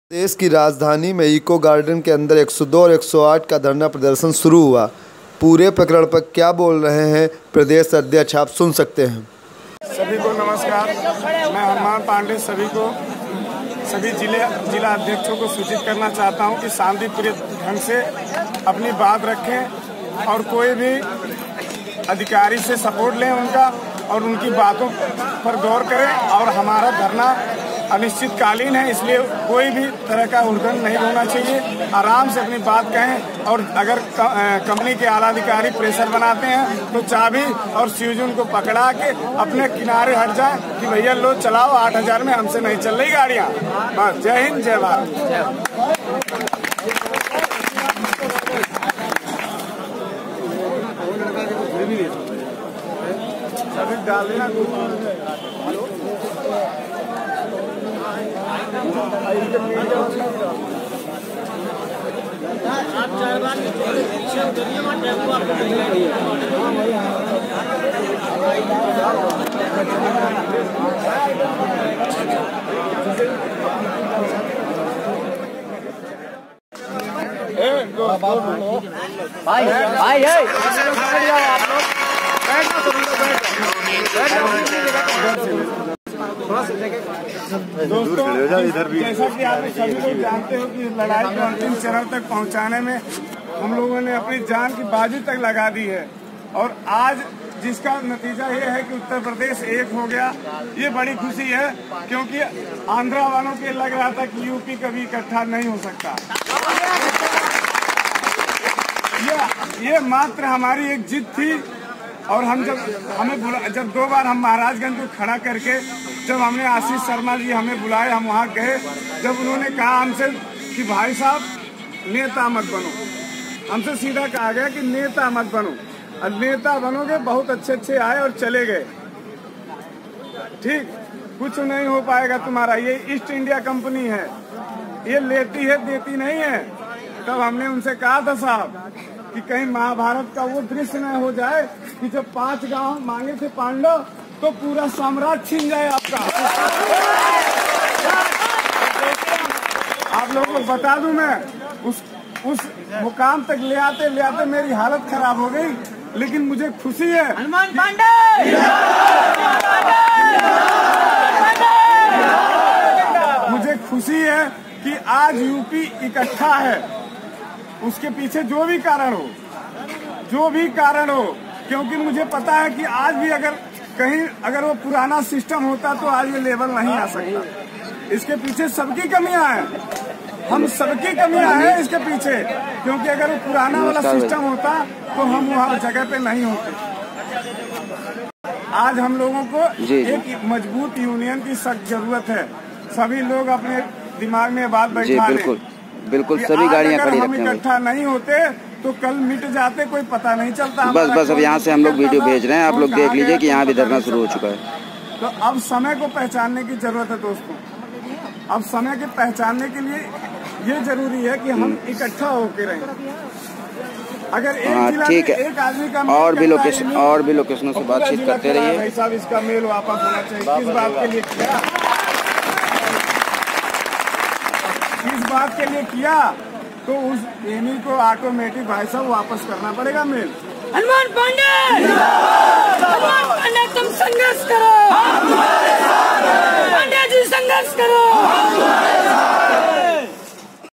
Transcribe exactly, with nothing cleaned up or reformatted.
देश की राजधानी में इको गार्डन के अंदर एक सौ दो और एक सौ आठ का धरना प्रदर्शन शुरू हुआ। पूरे प्रकरण पर क्या बोल रहे हैं प्रदेश अध्यक्ष, आप सुन सकते हैं। सभी को नमस्कार। मैं हनुमान पांडे सभी को सभी जिले जिला अध्यक्षों को सूचित करना चाहता हूं कि शांतिप्रिय ढंग से अपनी बात रखें और कोई भी अधिकारी से सपोर्ट लें उनका और उनकी बातों पर गौर करें। और हमारा धरना अनिश्चितकालीन है, इसलिए कोई भी तरह का उल्लंघन नहीं होना चाहिए। आराम से अपनी बात कहें और अगर कंपनी के आला अधिकारी प्रेशर बनाते हैं तो चाबी और स्विच उनको पकड़ा के अपने किनारे हट जाए कि भैया लो चलाओ, आठ हजार में हमसे नहीं चल रही गाड़ियाँ। बस, जय हिंद, जय भारत। सभी डाल देना। आप चार बार भाई भाई है दोस्तों, जैसा कि आप सभी लोग जानते हो कि लड़ाई को अंतिम चरण तक पहुंचाने में हम लोगों ने अपनी जान की बाजी तक लगा दी है। और आज जिसका नतीजा ये है कि उत्तर प्रदेश एक हो गया, ये बड़ी खुशी है। क्योंकि आंध्रा वालों के लग रहा था कि यूपी कभी इकट्ठा नहीं हो सकता। ये ये मात्र हमारी एक जिद थी। और हम जब हमें बुला जब दो बार हम महाराजगंज को खड़ा करके जब हमने आशीष शर्मा जी हमें बुलाए, हम वहाँ गए। जब उन्होंने कहा हमसे कि भाई साहब नेता मत बनो, हमसे सीधा कहा गया कि नेता मत बनो, और नेता बनोगे बहुत अच्छे अच्छे आए और चले गए। ठीक, कुछ नहीं हो पाएगा तुम्हारा। ये ईस्ट इंडिया कंपनी है, ये लेती है देती नहीं है। तब हमने उनसे कहा था साहब कि कहीं महाभारत का वो दृश्य न हो जाए कि जब पांच गांव मांगे थे पांडव तो पूरा साम्राज्य छीन जाए आपका। आप लोगों को बता दूं, मैं उस उस मुकाम तक ले आते ले आते मेरी हालत खराब हो गई। लेकिन मुझे खुशी है, हनुमान पांडे, मुझे खुशी है कि आज यूपी इकट्ठा है। उसके पीछे जो भी कारण हो, जो भी कारण हो, क्योंकि मुझे पता है कि आज भी अगर कहीं अगर वो पुराना सिस्टम होता तो आज ये लेवल नहीं आ सकता। इसके पीछे सबकी कमियां हैं, हम सबकी कमियां हैं इसके पीछे। क्योंकि अगर वो पुराना वाला सिस्टम होता तो हम वहाँ जगह पे नहीं होते। आज हम लोगों को एक मजबूत यूनियन की सख्त जरूरत है। सभी लोग अपने दिमाग में बात बैठा लें। बिल्कुल, सभी गाड़ियां खड़ी रखते हैं। इकट्ठा नहीं होते तो कल मिट जाते, कोई पता नहीं चलता। बस बस अब यहाँ से हम लोग वीडियो भेज रहे हैं, आप लोग देख लीजिए कि यहाँ भी धरना शुरू हो चुका है। तो अब समय को पहचानने की जरूरत है दोस्तों। अब समय के पहचानने के लिए ये जरूरी है कि हम इकट्ठा होके रहें। अगर एक जिला में एक आदमी का और भी लोकेशन और भी लोकेशनों से बातचीत करते रहिए। भाई साहब इसका मेल वापस होना चाहिए। किस बात के लिए किया, किस बात के लिए किया तो उस एमी को ऑटोमेटिक भाई साहब वापस करना पड़ेगा मेल। हनुमान पांडे।